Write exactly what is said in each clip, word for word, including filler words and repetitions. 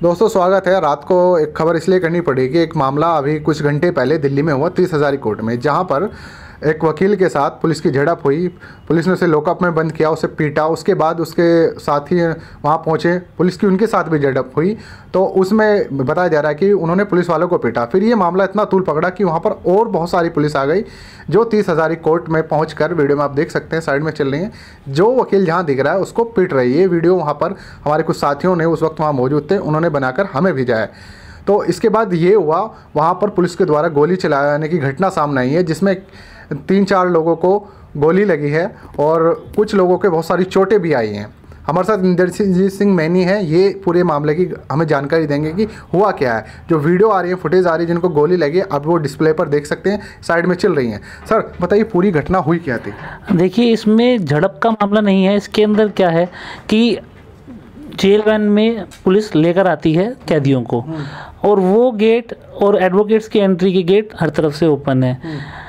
दोस्तों स्वागत है। रात को एक खबर इसलिए करनी पड़ी कि एक मामला अभी कुछ घंटे पहले दिल्ली में हुआ तीस हज़ारी कोर्ट में, जहां पर एक वकील के साथ पुलिस की झड़प हुई। पुलिस ने उसे लॉकअप में बंद किया, उसे पीटा। उसके बाद उसके साथी वहां पहुंचे, पुलिस की उनके साथ भी झड़प हुई। तो उसमें बताया जा रहा है कि उन्होंने पुलिस वालों को पीटा। फिर ये मामला इतना तूल पकड़ा कि वहाँ पर और बहुत सारी पुलिस आ गई, जो तीस हज़ारी कोर्ट में पहुँच कर, वीडियो में आप देख सकते हैं साइड में चल रही है, जो वकील जहाँ दिख रहा है उसको पीट रही है। ये वीडियो वहाँ पर हमारे कुछ साथियों ने उस वक्त वहाँ मौजूद थे, उन्होंने बनाकर हमें भेजा है। तो इसके बाद ये हुआ, वहाँ पर पुलिस के द्वारा गोली चलाने की घटना सामने आई है, जिसमें तीन चार लोगों को गोली लगी है और कुछ लोगों के बहुत सारी चोटें भी आई हैं। हमारे साथ इंद्रजीत सिंह मैनी है, ये पूरे मामले की हमें जानकारी देंगे कि हुआ क्या है। जो वीडियो आ रही है, फुटेज आ रही है, जिनको गोली लगी है, अब वो डिस्प्ले पर देख सकते हैं, साइड में चल रही हैं। सर बताइए पूरी घटना हुई क्या थी? देखिए, इसमें झड़प का मामला नहीं है। इसके अंदर क्या है कि जेल वैन में पुलिस लेकर आती है कैदियों को, और वो गेट और एडवोकेट्स की एंट्री की गेट हर तरफ से ओपन है।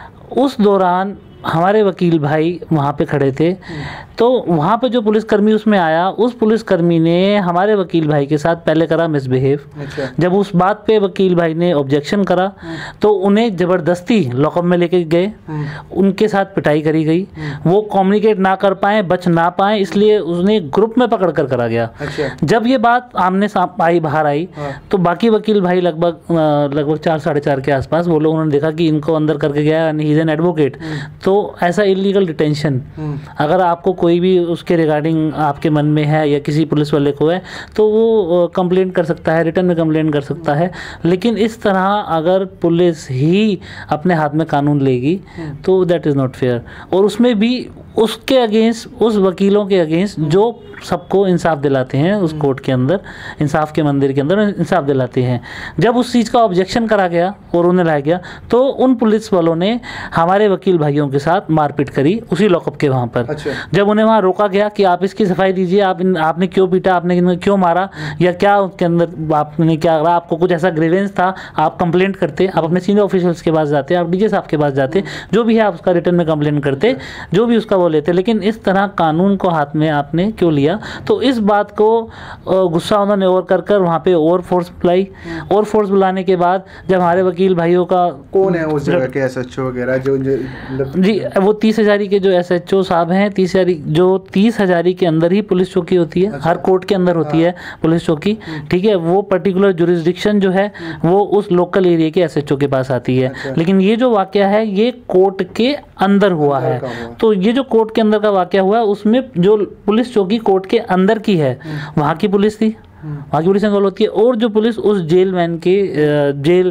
उस दौरान हमारे वकील भाई वहाँ पे खड़े थे, तो वहाँ पे जो पुलिसकर्मी उसमें आया, उस पुलिसकर्मी ने हमारे वकील भाई के साथ पहले करा मिसबिहेव। अच्छा। जब उस बात पे वकील भाई ने ऑब्जेक्शन करा तो उन्हें ज़बरदस्ती लॉकअप में लेके गए, उनके साथ पिटाई करी गई। वो कम्युनिकेट ना कर पाए, बच ना पाए, इसलिए उसने ग्रुप में पकड़ कर करा गया। अच्छा। जब ये बात आमने सामने आई, बाहर आई, तो बाकी वकील भाई लगभग लगभग चार साढ़े चार के आसपास वो लोग, उन्होंने देखा कि इनको अंदर करके गया, ही इज एन एडवोकेट। तो ऐसा इलीगल डिटेंशन, अगर आपको कोई भी उसके रिगार्डिंग आपके मन में है या किसी पुलिस वाले को है, तो वो कंप्लेन कर सकता है, रिटर्न में कंप्लेन कर सकता है। लेकिन इस तरह अगर पुलिस ही अपने हाथ में कानून लेगी तो दैट इज़ नॉट फेयर। और उसमें भी उसके अगेंस्ट, उस वकीलों के अगेंस्ट जो सबको इंसाफ दिलाते हैं उस कोर्ट के अंदर, इंसाफ के मंदिर के अंदर इंसाफ दिलाते हैं, जब उस चीज़ का ऑब्जेक्शन करा गया और उन्हें लाया गया, तो उन पुलिस वालों ने हमारे वकील भाइयों के साथ मारपीट करी उसी लॉकअप के वहाँ पर। अच्छा। जब उन्हें वहाँ रोका गया कि आप इसकी सफाई दीजिए, आप आपने क्यों पीटा, आपने क्यों मारा, या क्या उसके अंदर आपने क्या करा, आपको कुछ ऐसा ग्रीवेंस था, आप कंप्लेंट करते, आप अपने सीनियर ऑफिशियल्स के पास जाते, आप डीजे साहब के पास जाते, जो भी है आप उसका रिटर्न में कंप्लेंट करते, जो भी उसका वो लेते। लेकिन इस तरह कानून को हाथ में आपने क्यों लिया? तो इस बात को गुस्सा उन्होंने और कर कर वहाँ पे और फोर्स बुलाई, और फोर्स बुलाने के बाद जब हमारे वकील भाइयों का, कौन है उस जगह के एसएचओ वगैरह जो, जो जी वो तीस हजारी के जो एसएचओ साहब हैं, तीस हजारी जो तीस हजारी के अंदर ही पुलिस चौकी होती है। अच्छा। हर कोर्ट के अंदर होती है पुलिस चौकी, ठीक है। वो पर्टिकुलर जुरिस्डिक्शन जो है वो उस लोकल एरिया के एसएचओ के पास आती है। अच्छा। लेकिन ये जो वाकया है ये कोर्ट के अंदर हुआ है। तो ये जो कोर्ट के अंदर का वाकया हुआ है, उसमें जो पुलिस चौकी कोर्ट के अंदर की है, वहाँ की पुलिस थी, वहाँ की पुलिस इन्वॉल्व होती है। और जो पुलिस उस जेल वैन के जेल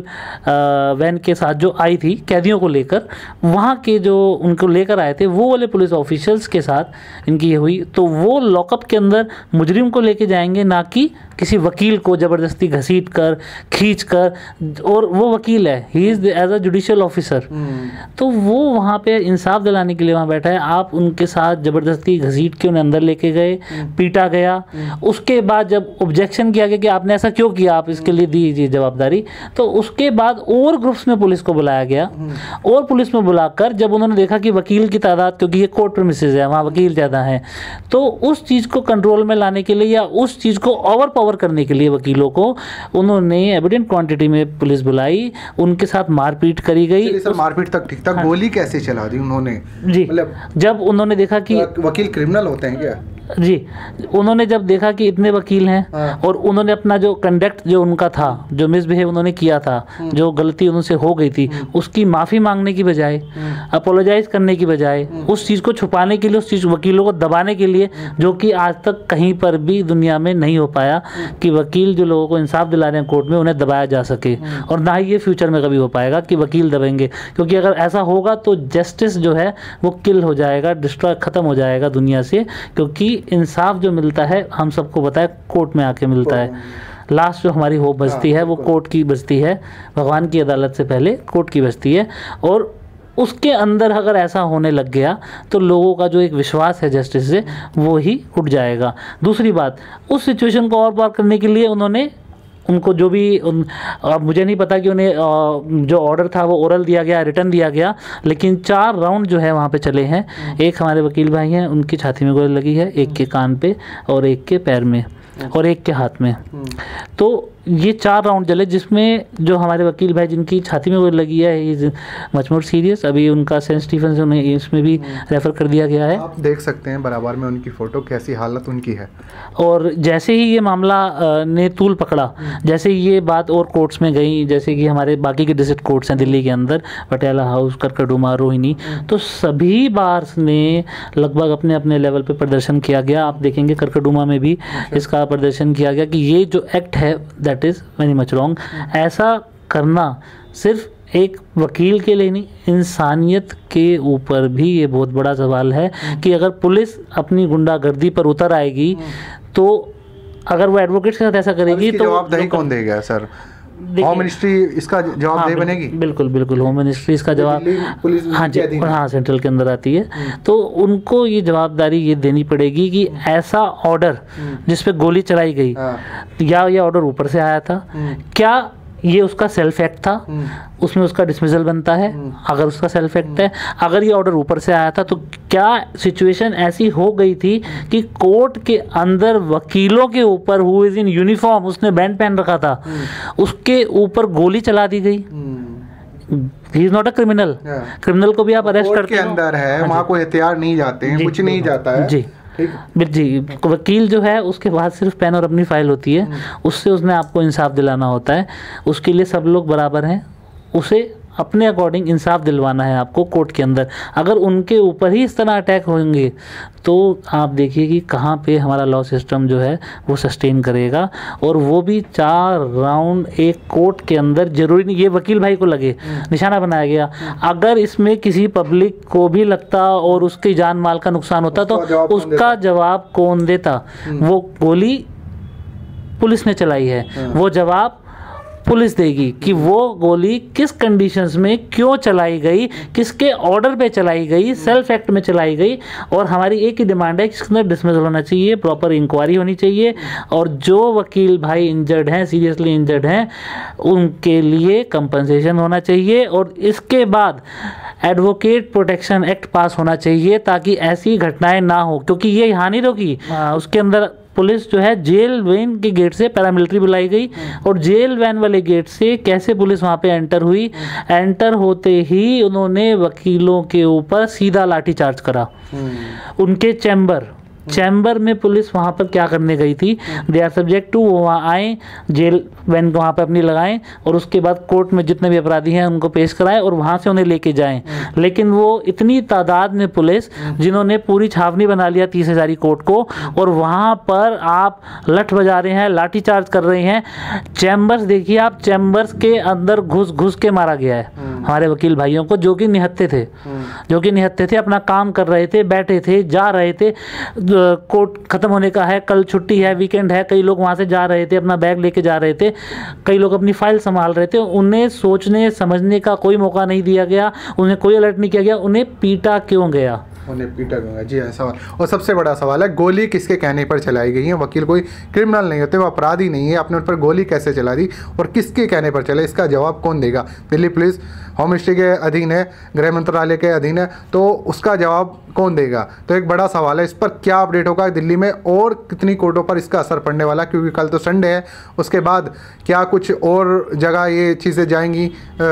वैन के साथ जो आई थी कैदियों को लेकर, वहाँ के जो उनको लेकर आए थे वो वाले पुलिस ऑफिशियल्स के साथ इनकी ये हुई। तो वो लॉकअप के अंदर मुजरिम को लेके जाएंगे, ना कि किसी वकील को ज़बरदस्ती घसीट कर, खींच कर। और वो वकील है, he is as a judicial officer, तो वो वहाँ पे इंसाफ दिलाने के लिए वहाँ बैठा है। आप उनके साथ ज़बरदस्ती घसीट के उन्हें अंदर लेके गए, पीटा गया। उसके बाद जब ऑब्जेक्शन किया गया कि आपने ऐसा क्यों किया, आप इसके लिए दीजिए जवाबदारी, तो उसके बाद और ग्रुप्स में पुलिस को बुलाया गया। और पुलिस में बुलाकर जब उन्होंने देखा कि वकील की तादाद, क्योंकि ये कोर्ट प्रीमिसेस है, वहाँ वकील ज़्यादा हैं, तो उस चीज़ को कंट्रोल में लाने के लिए या उस चीज़ को ओवर पावर करने के लिए वकीलों को उन्होंने एविडेंट क्वांटिटी में पुलिस बुलाई, उनके साथ मारपीट करी गई। सर मारपीट तक ठीक था। हाँ। गोली कैसे चला दी उन्होंने? जी, मतलब जब उन्होंने देखा कि वकील क्रिमिनल होते हैं क्या? जी, उन्होंने जब देखा कि इतने वकील हैं। हाँ। और उन्होंने अपना जो कंडक्ट जो उनका था, जो मिसबिहेव उन्होंने किया था, जो गलती उनसे हो गई थी, उसकी माफ़ी मांगने की बजाय, अपोलोजाइज करने की बजाय, उस चीज़ को छुपाने के लिए, उस चीज़ वकीलों को दबाने के लिए, जो कि आज तक कहीं पर भी दुनिया में नहीं हो पाया कि वकील जो लोगों को इंसाफ दिला रहे हैं कोर्ट में, उन्हें दबाया जा सके। और ना ही ये फ्यूचर में कभी हो पाएगा कि वकील दबेंगे, क्योंकि अगर ऐसा होगा तो जस्टिस जो है वो किल हो जाएगा, डिस्ट्रॉय ख़त्म हो जाएगा दुनिया से। क्योंकि इंसाफ जो मिलता है, हम सबको पता है, कोर्ट में आके मिलता है। लास्ट जो हमारी होप बचती है वो कोर्ट की बचती है, भगवान की अदालत से पहले कोर्ट की बचती है। और उसके अंदर अगर ऐसा होने लग गया तो लोगों का जो एक विश्वास है जस्टिस से, वो ही उठ जाएगा। दूसरी बात, उस सिचुएशन को और पार करने के लिए उन्होंने उनको जो भी उन, अब मुझे नहीं पता कि उन्हें जो ऑर्डर था वो ओरल दिया गया, रिटर्न दिया गया, लेकिन चार राउंड जो है वहाँ पे चले हैं। एक हमारे वकील भाई हैं, उनकी छाती में गोली लगी है, एक के कान पे और एक के पैर में और एक के हाथ में। तो ये चार राउंड चले, जिसमें जो हमारे वकील भाई जिनकी छाती में वो लगी है, इज मच मोर सीरियस। अभी उनका सेंट स्टीफन से उन्हें इसमें भी रेफर कर दिया गया है। आप देख सकते हैं बराबर में उनकी फ़ोटो, कैसी हालत उनकी है। और जैसे ही ये मामला अ, ने तूल पकड़ा, जैसे ही ये बात और कोर्ट्स में गई, जैसे कि हमारे बाकी के डिस्ट्रिक्ट कोर्ट्स हैं दिल्ली के अंदर, पटियाला हाउस, करकड़ुमा, रोहिणी, तो सभी बार्स ने लगभग अपने अपने लेवल पे प्रदर्शन किया गया। आप देखेंगे करकड़ुमा में भी इसका प्रदर्शन किया गया कि ये जो एक्ट है that is very much wrong. ऐसा करना सिर्फ एक वकील के लिए नहीं, इंसानियत के ऊपर भी ये बहुत बड़ा सवाल है कि अगर पुलिस अपनी गुंडागर्दी पर उतर आएगी तो अगर वो एडवोकेट्स के साथ ऐसा करेगी तो जवाबदेही कौन देगा सर? होम मिनिस्ट्री इसका जवाबदेही हाँ, बनेगी? बिल्कुल बिल्कुल, होम मिनिस्ट्री इसका जवाब, पुलिस हाँ जी, हाँ सेंट्रल के अंदर आती है, तो उनको ये जवाबदारी ये देनी पड़ेगी कि ऐसा ऑर्डर जिस पे गोली चलाई गई, या ये ऑर्डर ऊपर से आया था, क्या ये उसका सेल्फ एक्ट था, उसमें उसका डिसमिसल बनता है अगर उसका सेल्फ एक्ट है। अगर ये ऑर्डर ऊपर से आया था तो क्या सिचुएशन ऐसी हो गई थी कि कोर्ट के अंदर वकीलों के ऊपर, हु इज इन यूनिफॉर्म, उसने बैंड पहन रखा था, उसके ऊपर गोली चला दी गई। He is not a criminal. Criminal को भी आप अरेस्ट करते के अंदर है, वहाँ कोई हथियार नहीं जाते हैं, कुछ नहीं जाता है जी जी। वकील जो है उसके बाद सिर्फ पेन और अपनी फाइल होती है, उससे उसने आपको इंसाफ दिलाना होता है। उसके लिए सब लोग बराबर हैं, उसे अपने अकॉर्डिंग इंसाफ दिलवाना है आपको कोर्ट के अंदर। अगर उनके ऊपर ही इस तरह अटैक होंगे तो आप देखिए कि कहाँ पे हमारा लॉ सिस्टम जो है वो सस्टेन करेगा, और वो भी चार राउंड एक कोर्ट के अंदर। जरूरी नहीं ये वकील भाई को लगे, निशाना बनाया गया, अगर इसमें किसी पब्लिक को भी लगता और उसकी जान माल का नुकसान होता तो उसका जवाब कौन देता? वो गोली पुलिस ने चलाई है, वो जवाब पुलिस देगी कि वो गोली किस कंडीशंस में क्यों चलाई गई, किसके ऑर्डर पे चलाई गई, सेल्फ एक्ट में चलाई गई। और हमारी एक ही डिमांड है कि इसके अंदर डिसमिसल होना चाहिए, प्रॉपर इंक्वायरी होनी चाहिए, और जो वकील भाई इंजर्ड हैं, सीरियसली इंजर्ड हैं, उनके लिए कंपनसेशन होना चाहिए। और इसके बाद एडवोकेट प्रोटेक्शन एक्ट पास होना चाहिए ताकि ऐसी घटनाएं ना हो, क्योंकि ये यहाँ नहीं रोकी, उसके अंदर पुलिस जो है जेल वैन के गेट से पैरामिलिट्री बुलाई गई, और जेल वैन वाले गेट से कैसे पुलिस वहाँ पे एंटर हुई, एंटर होते ही उन्होंने वकीलों के ऊपर सीधा लाठी चार्ज करा। उनके चैम्बर चैम्बर में पुलिस वहाँ पर क्या करने गई थी, दे आर सब्जेक्ट टू, वो वहाँ आए, जेल वैन को वहाँ पर अपनी लगाएं, और उसके बाद कोर्ट में जितने भी अपराधी हैं उनको पेश कराएं और वहाँ से उन्हें लेके जाएं। लेकिन वो इतनी तादाद में पुलिस जिन्होंने पूरी छावनी बना लिया तीस हजारी कोर्ट को, और वहाँ पर आप लठ बजा रहे हैं, लाठी चार्ज कर रहे हैं। चैम्बर्स देखिए आप, चैम्बर्स के अंदर घुस घुस के मारा गया है हमारे वकील भाइयों को, जो कि निहत्थे थे, जो कि निहत्थे थे, अपना काम कर रहे थे, बैठे थे, जा रहे थे। कोर्ट खत्म होने का है, कल छुट्टी है, वीकेंड है, कई लोग वहाँ से जा रहे थे, अपना बैग लेके जा रहे थे, कई लोग अपनी फाइल संभाल रहे थे। उन्हें सोचने समझने का कोई मौका नहीं दिया गया, उन्हें कोई अलर्ट नहीं किया गया। उन्हें पीटा क्यों गया? उन्हें पीटा गया जी, है सवाल। और सबसे बड़ा सवाल है, गोली किसके कहने पर चलाई गई है? वकील कोई क्रिमिनल नहीं होते, वो अपराधी नहीं है, अपने उन पर गोली कैसे चला दी और किसके कहने पर चले, इसका जवाब कौन देगा? दिल्ली पुलिस होम मिनिस्ट्री के अधीन है, गृह मंत्रालय के अधीन है, तो उसका जवाब कौन देगा? तो एक बड़ा सवाल है, इस पर क्या अपडेट होगा दिल्ली में, और कितनी कोर्टों पर इसका असर पड़ने वाला, क्योंकि कल तो संडे है, उसके बाद क्या कुछ और जगह ये चीज़ें जाएंगी?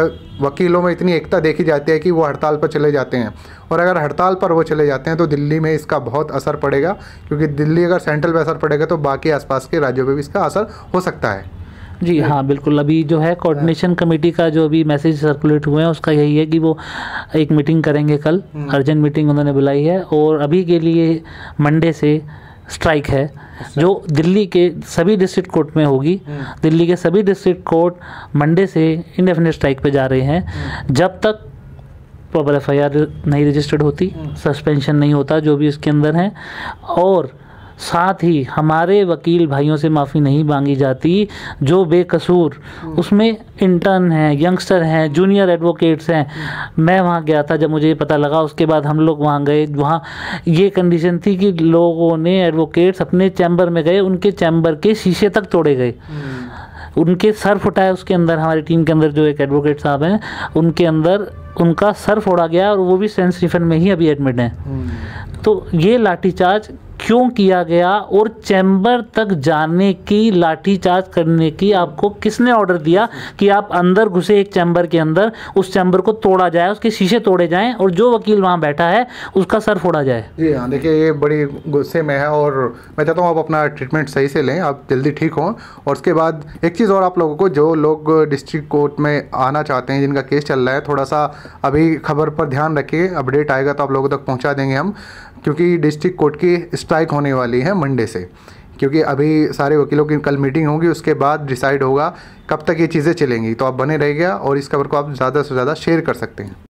वकीलों में इतनी एकता देखी जाती है कि वो हड़ताल पर चले जाते हैं, और अगर हड़ताल पर वो चले जाते हैं तो दिल्ली में इसका बहुत असर पड़ेगा, क्योंकि दिल्ली अगर सेंट्रल पे असर पड़ेगा तो बाकी आसपास के राज्यों पे भी इसका असर हो सकता है। जी हाँ बिल्कुल। अभी जो है कोऑर्डिनेशन कमेटी का जो अभी मैसेज सर्कुलेट हुए हैं उसका यही है कि वो एक मीटिंग करेंगे कल, अर्जेंट मीटिंग उन्होंने बुलाई है, और अभी के लिए मंडे से स्ट्राइक है जो दिल्ली के सभी डिस्ट्रिक्ट कोर्ट में होगी। दिल्ली के सभी डिस्ट्रिक्ट कोर्ट मंडे से इंडेफिनिट स्ट्राइक पे जा रहे हैं जब तक प्रॉपर एफ आई आर नहीं रजिस्टर्ड होती, सस्पेंशन नहीं होता जो भी इसके अंदर है, और साथ ही हमारे वकील भाइयों से माफ़ी नहीं मांगी जाती जो बेकसूर उसमें इंटर्न हैं, यंगस्टर हैं, जूनियर एडवोकेट्स हैं। मैं वहाँ गया था जब मुझे ये पता लगा, उसके बाद हम लोग वहाँ गए, वहाँ ये कंडीशन थी कि लोगों ने, एडवोकेट्स अपने चैम्बर में गए, उनके चैम्बर के शीशे तक तोड़े गए, उनके सर फुटाए। उसके अंदर हमारी टीम के अंदर जो एक एडवोकेट साहब हैं उनके अंदर उनका सर फोड़ा गया, और वो भी सेंट स्टीफन में ही अभी एडमिट हैं। तो ये लाठीचार्ज क्यों किया गया और चैम्बर तक जाने की, लाठीचार्ज करने की आपको किसने ऑर्डर दिया कि आप अंदर घुसे एक चैम्बर के अंदर, उस चैम्बर को तोड़ा जाए, उसके शीशे तोड़े जाएं और जो वकील वहां बैठा है उसका सर फोड़ा जाए? जी हाँ, देखिए ये बड़ी गुस्से में है और मैं चाहता हूँ आप अपना ट्रीटमेंट सही से लें, आप जल्दी ठीक हों। और उसके बाद एक चीज़ और आप लोगों को, जो लोग डिस्ट्रिक्ट कोर्ट में आना चाहते हैं, जिनका केस चल रहा है, थोड़ा सा अभी खबर पर ध्यान रखिए। अपडेट आएगा तो आप लोगों तक पहुँचा देंगे हम, क्योंकि डिस्ट्रिक्ट कोर्ट की स्ट्राइक होने वाली है मंडे से। क्योंकि अभी सारे वकीलों की कल मीटिंग होगी, उसके बाद डिसाइड होगा कब तक ये चीज़ें चलेंगी। तो आप बने रहिएगा और इस खबर को आप ज़्यादा से ज़्यादा शेयर कर सकते हैं।